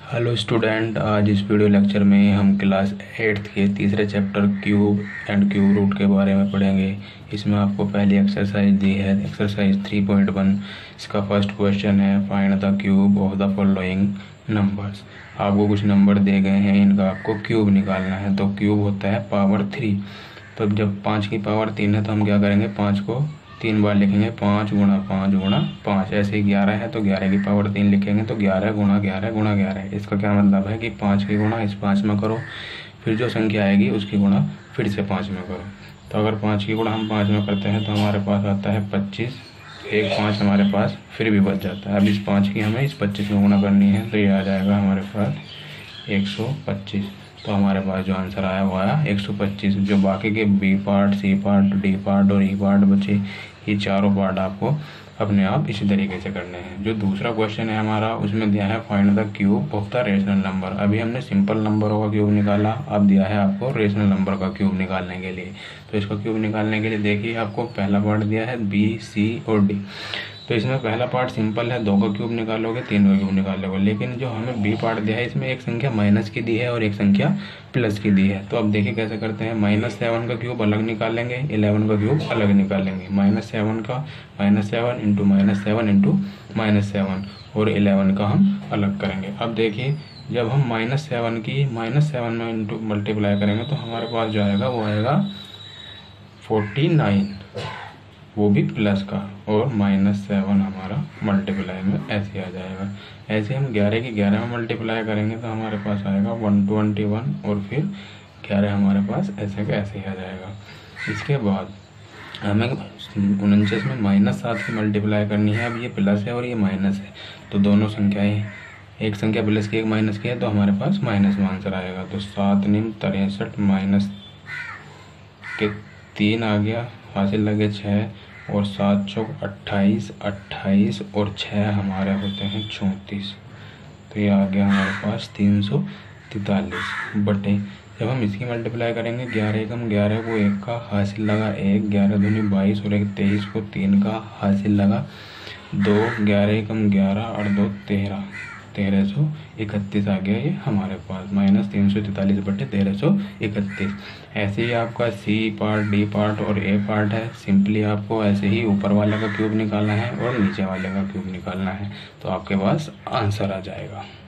Hello student, आज इस video lecture में हम क्लास 8th के तीसरे chapter cube and cube root के बारे में पढ़ेंगे। इसमें आपको पहली एक्सरसाइज दी है, एक्सरसाइज 3.1। इसका फर्स्ट क्वेश्चन है find the cube of the following numbers. आपको कुछ नंबर दिए गए हैं, इनका आपको क्यूब निकालना है। तो क्यूब होता है पावर 3। तो जब 5 की पावर 3 है तो हम क्या करेंगे, 5 को 3 बार लिखेंगे, 5 गुणा 5 गुणा 5। ऐसे ही 11 है तो 11 की पावर 3 लिखेंगे, तो 11 गुणा 11 गुणा 11। इसका क्या मतलब है कि 5 की गुणा इस 5 में करो, फिर जो संख्या आएगी उसकी गुणा फिर से 5 में करो। तो अगर 5 की गुणा हम 5 में करते हैं तो हमारे पास आता है 25। एक 5 हमारे पास फिर भी बच जाता है। अब इस 5 की हमें इस 25 में गुणा करनी है, तो ये आ जाएगा हमारे पास 125। तो हमारे पास जो आंसर आया वो आया 125। जो बाकी के B part, C part, D part और ई पार्ट बचे, ये चारों पार्ट आपको अपने आप इसी तरीके से करने हैं। जो दूसरा क्वेश्चन है हमारा, उसमें दिया है find the cube of the rational number. अभी हमने सिंपल नंबरों का क्यूब निकाला, अब दिया है आपको रेशनल नंबर का क्यूब निकालने के लिए। तो इसका क्यूब निकालने के लिए देखिए, आपको पहला पार्ट दिया है बी, सी और डी। तो इसमें पहला पार्ट सिंपल है, 2 का क्यूब निकालोगे, 3 का क्यूब निकालोगे। लेकिन जो हमें बी पार्ट दिया है, इसमें एक संख्या माइनस की दी है और एक संख्या प्लस की दी है। तो अब देखिए कैसे करते हैं। -7 का क्यूब अलग निकालेंगे, 11 का क्यूब अलग निकालेंगे। -7 का -7 इंटू -7 इंटू -7 और 11 का हम अलग करेंगे। अब देखिए, जब हम -7 की -7 में इंटू मल्टीप्लाई करेंगे तो हमारे पास जो आएगा वो आएगा 49, वो भी प्लस का, और -7 हमारा मल्टीप्लाई में ऐसे आ जाएगा। ऐसे हम 11 की 11 में मल्टीप्लाई करेंगे तो हमारे पास आएगा 121, और फिर 11 हमारे पास ऐसे का ऐसे ही आ जाएगा। इसके बाद हमें 49 में -7 की मल्टीप्लाई करनी है। अब ये प्लस है और ये माइनस है, तो दोनों संख्याएं, एक संख्या प्लस की एक माइनस की है, तो हमारे पास माइनस में आंसर आएगा। तो 7 9 63 माइनस के 3 आ गया, हासिल लगे 6, और 7 चौक 28, 28 और 6 हमारे होते हैं 34। तो ये आ गया हमारे पास 343 बटे, जब हम इसकी मल्टीप्लाई करेंगे 11 एकम 11 को 1 का हासिल लगा 1, 11 दूनी 22 और 1 23 को 3 का हासिल लगा 2, 11 एकम 11 और 2 13, 1331 आ गया ये हमारे पास। -343 बटे 1331। ऐसे ही आपका सी पार्ट, डी पार्ट और ए पार्ट है। सिंपली आपको ऐसे ही ऊपर वाले का क्यूब निकालना है और नीचे वाले का क्यूब निकालना है, तो आपके पास आंसर आ जाएगा।